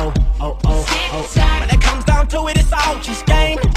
When it comes down to it, it's all just game.